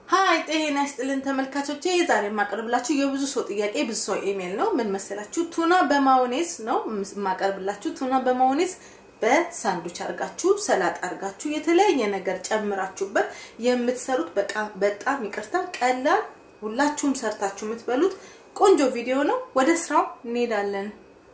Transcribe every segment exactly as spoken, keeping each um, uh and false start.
ሃይ ጤና ይስጥልን ተመልካቾቼ ዛሬ ማቀርብላችሁ የብዙ ሰው ጥያቄ ብዙ ሰው ኢሜል ነው ምን መሰላችሁ ቱና በማዮኔዝ ነው ማቀርብላችሁ ቱና በማዮኔዝ በሳንድዊች አርጋችሁ ሰላጣ አርጋችሁ የተለያየ ነገር ጨምራችሁበት የምትሰሩት በቃ በጣም ይቅርታ ቀላል ሁላችሁም ሰርታችሁ የምትበሉት ቆንጆ ቪዲዮ ነው ወደ ስራው እንሄዳለን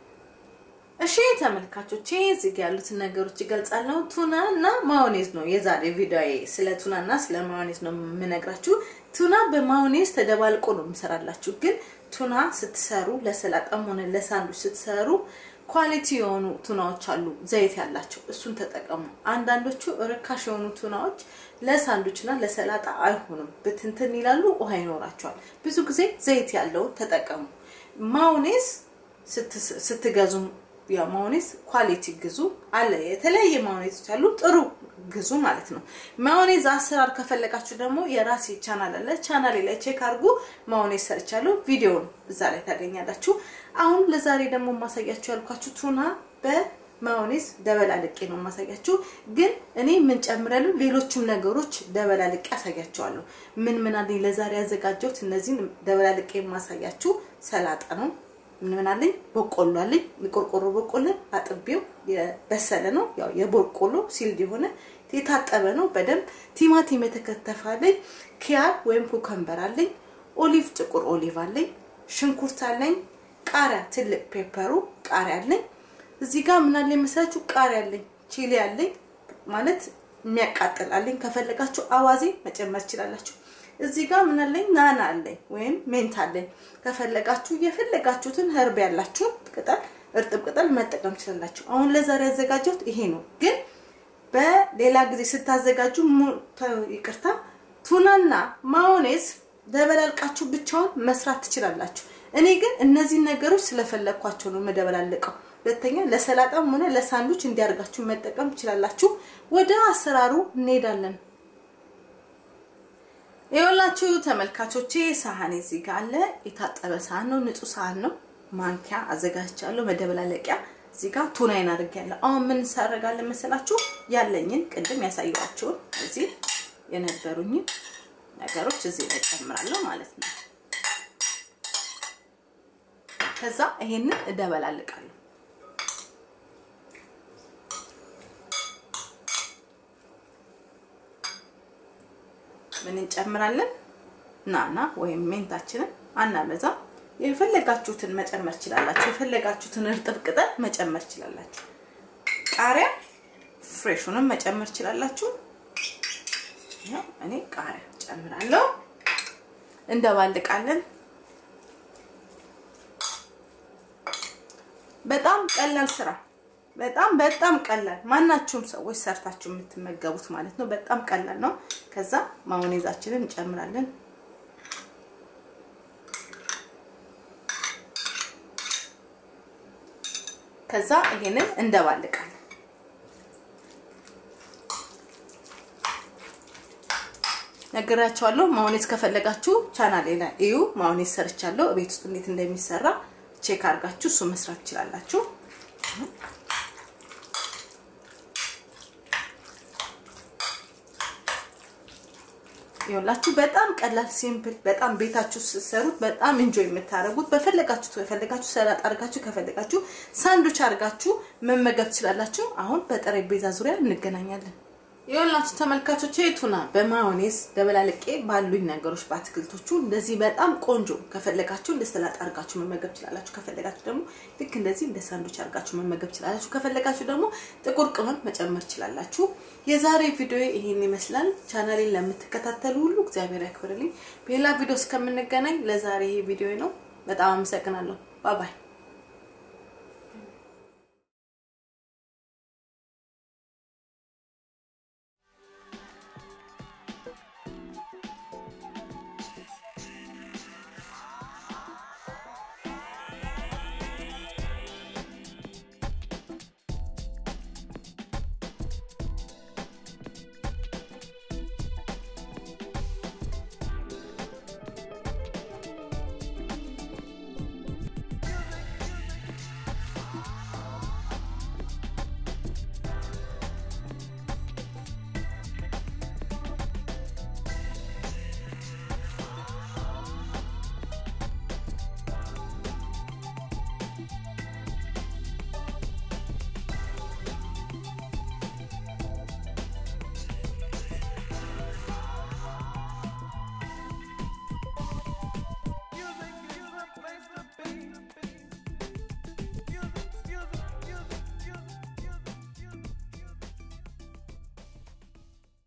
እሺ ተመልካቾቼ እዚህ ጋር ያሉት ነገሮች ይገልጻለሁ ቱና እና ማዮኔዝ ነው የዛሬ ቪዲዮዬ ስለ ቱና እና ስለ ማዮኔዝ ነው የምነግራችሁ ቱና በማዮኔዝ ተደባልቆ ነው የምሰራላችሁ ግን ቱና ስትሰሩ ለሰላጣም ሆነ ለሳንድዊች ስትሰሩ ኳሊቲ የሆኑ ቱናዎች አሉ ዘይት ያላቸው እሱን ተጠቀሙ አንዳንዶቹ ርካሽ የሆኑ ቱናዎች ለሳንድዊችና ለሰላጣ አይሆኑም በትንትን ይላሉ ውሃ ይኖራቸዋል ብዙ ጊዜ ዘይት ያለው ተጠቀሙ ማዮኔዝ ስትገዙ ያ ማዮኔዝ ኳሊቲ ግዙ አለ የተለያየ ማዮኔዝ አሉ ጥሩ ግዙ ማለት ነው ማዮኔዝ አሰራር ከፈለጋችሁ ደግሞ የራሴ ቻናል አለ ቻናሌ ላይ ቼክ አድርጉ ማዮኔዝ ሰርቻለሁ ቪዲዮውን እዛ ላይ ታገኛላችሁ አሁን ለዛሬ ደግሞ ማሳያችሁ ያልኳችሁ ቱና በማዮኔዝ ደበላልቄ ነው ማሳያችሁ ግን እኔ ምን ጨምራለሁ ሌሎችም ነገሮች ደበላልቄ አሳያችኋለሁ ምን ምን አለኝ ለዛሬ ያዘጋጀሁት እነዚህን ደበላልቄ ማሳያችሁ ሰላጣ ነው ምን ምን አለኝ በቆሎ አለኝ ለቆርቆሮ በቆሎ አጥቤው የበሰለ ነው ያው የበቆሎ ሲልድ ሆነ የታጠበ ነው በደንብ ቲማቲም የተከተፈ አለኝ ኪያር ወይም ኩከምበር አለኝ ኦሊቭ ጥቁር ኦሊቭ አለኝ ሽንኩርት አለኝ ቃሪያ ትልቅ ፔፐሩ ቃሪያ አለኝ እዚህ ጋር ምን አለኝ መሰላችሁ ቃሪያ አለኝ ቺሊ አለኝ ማለት የሚያቃጥል አለኝ ከፈለጋችሁ አዋዜ መጨመር ይችላልላችሁ እዚህ ጋር ምን አለኝ ናና አለኝ ወይም ሜንት አለኝ ከፈለጋችሁ የፈለጋችሁትን ህርብ ያላችሁ ቅጠል እርጥብ ቅጠል መጠቀም ይችላልላችሁ አሁን ለዛሬ ያዘጋጀሁት ይሄ ነው ግን በሌላ ጊዜ ስታዘጋጁ ይቅርታ ቱናና ማዮኔዝ ደበላልቃችሁ ብቻውን መስራት ትችላላችሁ እኔ ግን እነዚህ ነገሮች ስለፈለኳቸው ነው መደበላልቀው ሁለተኛ ለሰላጣም ሆነ ለሳንድዊች እንዲያርጋችሁ መጠቀም ይችላልላችሁ ወደ አሰራሩ እንሄዳለን ይኸውላችሁ ተመልካቾቼ ሳህኔ እዚህ ጋር አለ የታጠበ ሳህን ነው ንጹህ ሳህን ነው ማንኪያ አዘጋጅቻለሁ መደበላለቂያ እዚህ ጋር ቱናዬን አድርጌያለሁ አሁን ምን ሳረጋለን መሰላችሁ ያለኝን ቅድም ያሳየኋችሁ እዚህ የነበሩኝ ነገሮች እዚህ ላይ ጨምራለሁ ማለት ነው ከዛ ይሄንን እደበላልቃለሁ ምን እንጨምራለን ናና ወይም ሜንታችንን አናበዛ የፈለጋችሁትን መጨመር ይችላልላችሁ የፈለጋችሁትን እርጥብ ቅጠል መጨመር ይችላልላችሁ ቃሪያ ፍሬሹንም መጨመር ይችላልላችሁ ያው እኔ ቃሪያ ጨምራለሁ እንደባልቃለን በጣም ቀላል ስራ በጣም በጣም ቀላል ማናችሁም ሰዎች ሰርታችሁ የምትመገቡት ማለት ነው በጣም ቀላል ነው ከዛ ማዮኔዛችንን እንጨምራለን ከዛ ይሄንን እንደባልቃለን ነገራችኋለሁ ማዮኔዝ ከፈለጋችሁ ቻናሌ ላይ እዩ ማዮኔዝ ሰርቻለሁ ቤት ውስጥ እንዴት እንደሚሰራ ቼክ አድርጋችሁ እሱ መስራት ይችላልላችሁ ይኸውላችሁ በጣም ቀላል ሲምፕል በጣም ቤታችሁ ስትሰሩት በጣም ኢንጆይ የምታረጉት በፈለጋችሁ በፈለጋችሁ ሰላጣ አርጋችሁ ከፈለጋችሁ ሳንድዊች አርጋችሁ መመገብ ትችላላችሁ አሁን በጠረጴዛ ዙሪያ እንገናኛለን ይኸውላችሁ ተመልካቾቼ ቱና በማዮኔዝ ደበላልቄ ባሉኝ ነገሮች ባትክልቶቹ እንደዚህ በጣም ቆንጆ ከፈለጋችሁ እንደ ሰላጣ አርጋችሁ መመገብ ትችላላችሁ ከፈለጋችሁ ደግሞ ልክ እንደዚህ እንደ ሳንድዊች አርጋችሁ መመገብ ትችላላችሁ ከፈለጋችሁ ደግሞ ጥቁር ቅመም መጨመር ትችላላችሁ የዛሬ ቪዲዮ ይሄን ይመስላል ቻናሌን ለምትከታተሉ ሁሉ እግዚአብሔር ያክብርልኝ በሌላ ቪዲዮ እስከምንገናኝ ለዛሬ ይሄ ቪዲዮ ነው በጣም አመሰግናለሁ ባይ ባይ